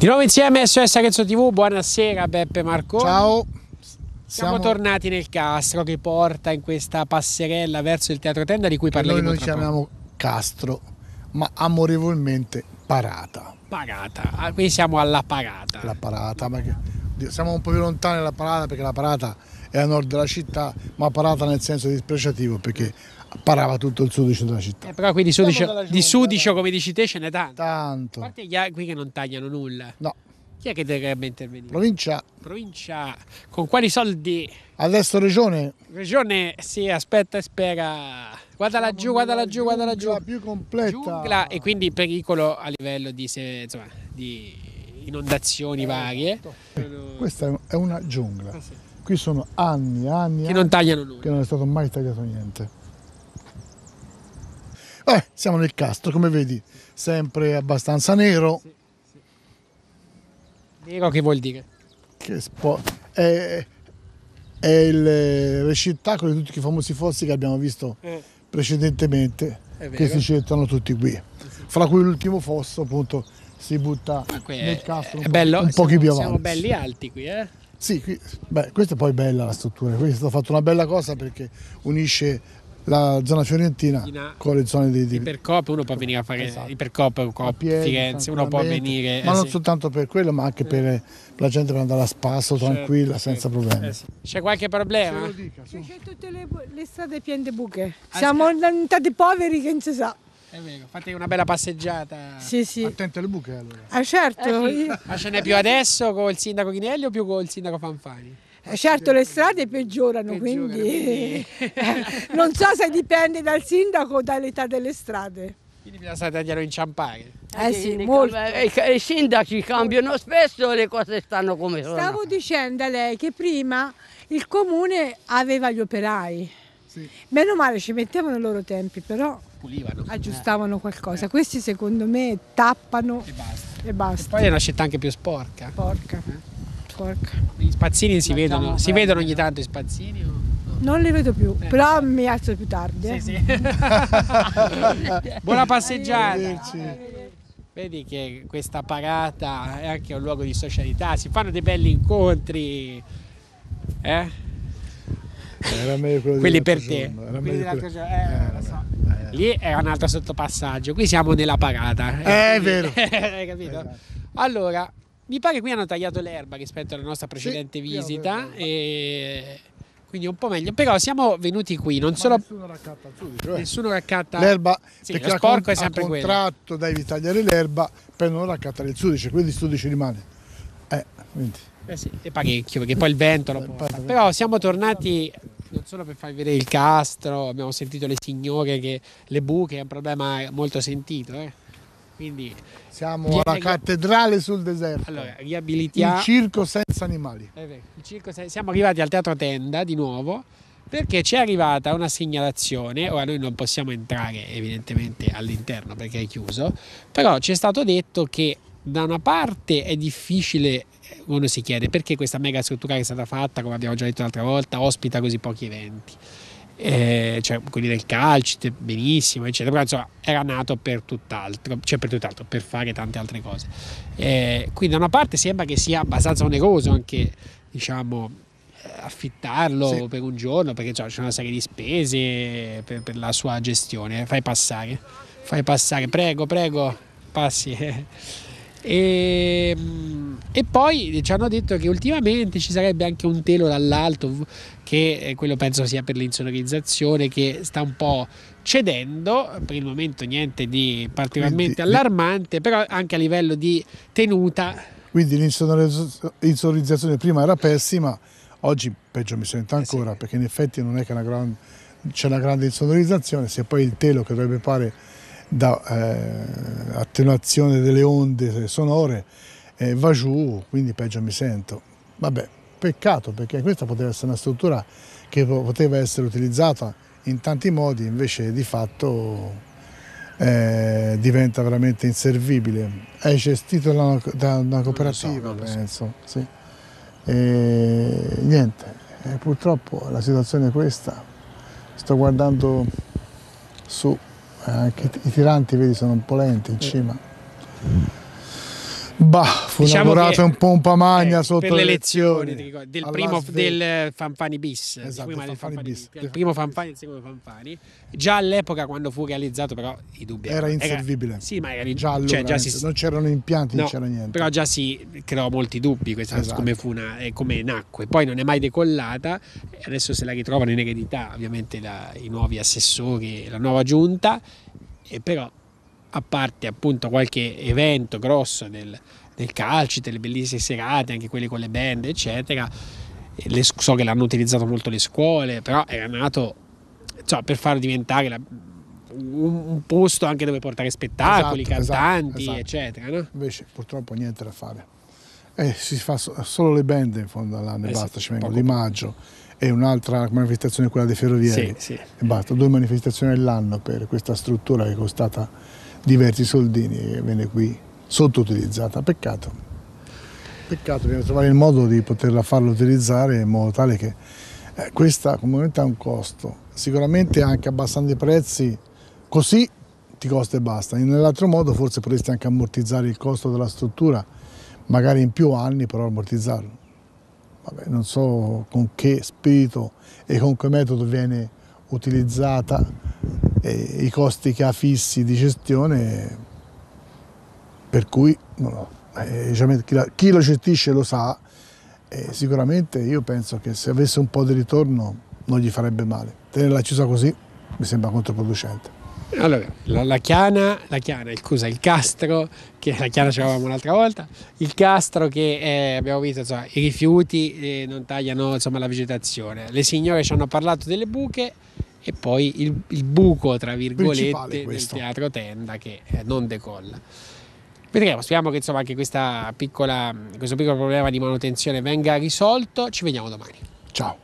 Di nuovo insieme SOS Arezzo TV, buonasera Beppe Marconi. Ciao. Siamo tornati nel Castro che porta in questa passerella verso il Teatro Tenda di cui parleremo. Noi chiamiamo Castro, ma amorevolmente Parata. Parata, qui siamo alla Parata. La Parata, perché siamo un po' più lontani dalla Parata perché la Parata è a nord della città, ma Parata nel senso dispregiativo perché parava tutto il sudicio della città. Però qui di sudicio, come dici te, ce n'è tanto. Tanto. A parte qui che non tagliano nulla. No. Chi è che dovrebbe intervenire? Provincia. Con quali soldi? Adesso regione. Regione, sì, aspetta e spera. Guarda laggiù, guarda laggiù, guarda laggiù. La più completa. Giungla, e quindi pericolo a livello di inondazioni varie. Questa è una giungla. Qui sono anni che non tagliano nulla. Che non è stato mai tagliato niente. Siamo nel Castro, come vedi, sempre abbastanza nero. Sì. Nero che vuol dire? Che è il ricettacolo di tutti i famosi fossi che abbiamo visto precedentemente, che si gettano tutti qui. Fra cui l'ultimo fosso appunto si butta nel Castro un po' più avanti. Siamo belli alti qui, eh? Sì, questa è poi bella la struttura, qui è stata fatta una bella cosa perché unisce la zona fiorentina con le zone di Ipercoop. Uno può venire a fare Ipercoop, Firenze, uno può venire, ma non soltanto per quello, ma anche per la gente per andare a spasso tranquilla, senza problemi. C'è qualche problema? C'è tutte le strade piene di buche. Siamo diventati poveri che non si sa. È vero, fate una bella passeggiata. Sì. Attenti alle buche allora. Certo. Sì. Ma ce n'è più adesso col sindaco Chinelli o più col sindaco Fanfani? Certo, le strade peggiorano, quindi non so se dipende dal sindaco o dall'età delle strade. Quindi bisogna stare a inciampare. Sì, molto. I sindaci cambiano spesso e le cose stanno come sono. Stavo dicendo a lei che prima il comune aveva gli operai. Sì. Meno male ci mettevano i loro tempi, però pulivano, aggiustavano qualcosa. Questi secondo me tappano e basta. E poi è una città anche più sporca. Porca. Gli spazzini si vedono ogni tanto i spazzini? O no? Non li vedo più, però mi alzo più tardi. Sì. Buona passeggiata. Vedi che questa Parata è anche un luogo di socialità, si fanno dei belli incontri. Era meglio quelli per te. Lo so. Lì è un altro sottopassaggio, qui siamo nella Parata. È vero. Hai capito? Esatto. Allora, mi pare che qui hanno tagliato l'erba rispetto alla nostra precedente visita, e quindi un po' meglio. Però siamo venuti qui, non solo. Nessuno raccatta l'erba, perché lo sporco è sempre quello. A contratto devi tagliare l'erba per non raccattare il sudice, quindi il sudice rimane. Quindi. Sì, è parecchio, perché poi il vento lo porta. Però siamo tornati non solo per farvi vedere il Castro, abbiamo sentito le signore che le buche è un problema molto sentito. Quindi siamo alla cattedrale sul deserto. Allora, riabilitiamo il circo senza animali. Siamo arrivati al Teatro Tenda di nuovo perché ci è arrivata una segnalazione. Ora noi non possiamo entrare evidentemente all'interno perché è chiuso, però ci è stato detto che da una parte è difficile, uno si chiede perché questa mega struttura che è stata fatta, come abbiamo già detto l'altra volta, ospita così pochi eventi. Cioè quelli del calcio benissimo eccetera, però insomma era nato per tutt'altro, per fare tante altre cose, quindi da una parte sembra che sia abbastanza oneroso anche affittarlo per un giorno, perché c'è una serie di spese per la sua gestione. Fai passare, prego passi. E poi ci hanno detto che ultimamente ci sarebbe anche un telo dall'alto, che quello penso sia per l'insonorizzazione, che sta un po' cedendo. Per il momento niente di particolarmente allarmante, però anche a livello di tenuta. Quindi l'insonorizzazione prima era pessima, oggi peggio mi sento ancora, perché in effetti non è che c'è una grande insonorizzazione, se poi il telo che dovrebbe fare da attenuazione delle onde sonore va giù, quindi peggio mi sento. Vabbè, peccato, perché questa poteva essere una struttura che poteva essere utilizzata in tanti modi, invece di fatto diventa veramente inservibile. È gestito da una cooperativa, penso. Sì. Niente, purtroppo la situazione è questa. Sto guardando su. Anche i tiranti, vedi, sono un po' lenti in cima. Bah, fu Diciamo inaugurato che, in pompa magna sotto per le elezioni elezioni del a primo Las Vegas. del Fanfani bis, Esatto, prima del Fanfani bis. il primo Fanfani e il secondo Fanfani. Già all'epoca, quando fu realizzato, però i dubbi Era inservibile. sì, ma era Già allora, non c'erano impianti, non c'era niente. però già si creò molti dubbi questa Esatto. come nacque. Poi non è mai decollata, e adesso se la ritrovano in eredità, ovviamente i nuovi assessori, la nuova giunta, e però a parte appunto qualche evento grosso del calcio, delle bellissime serate, anche quelle con le band, eccetera. So che l'hanno utilizzato molto le scuole, però era nato per farlo diventare un posto anche dove portare spettacoli, Esatto, cantanti, esatto. eccetera. No? Invece purtroppo niente da fare. Si fa solo le band in fondo all'anno e basta, sì, ci vengono poco. Di Maggio e un'altra manifestazione, quella dei ferrovieri. Sì. E basta, 2 manifestazioni all'anno per questa struttura che è costata diversi soldini e viene qui sottoutilizzata. Peccato, bisogna trovare il modo di poterla farla utilizzare in modo tale che questa comunità ha un costo, sicuramente anche abbassando i prezzi, così ti costa e basta. Nell'altro modo forse potresti anche ammortizzare il costo della struttura, magari in più anni, però ammortizzarlo. Vabbè, non so con che spirito e con che metodo viene utilizzata, i costi che ha fissi di gestione, per cui chi lo gestisce lo sa, e sicuramente io penso che se avesse un po' di ritorno non gli farebbe male. Tenerla chiusa così mi sembra controproducente. Allora, il castro, che la chiana ce l'avevamo l'altra volta, il castro che abbiamo visto, insomma, i rifiuti non tagliano, insomma, la vegetazione. Le signore ci hanno parlato delle buche e poi il buco, tra virgolette, del teatro tenda che non decolla. Vedremo, speriamo che insomma anche questo piccolo problema di manutenzione venga risolto. Ci vediamo domani. Ciao.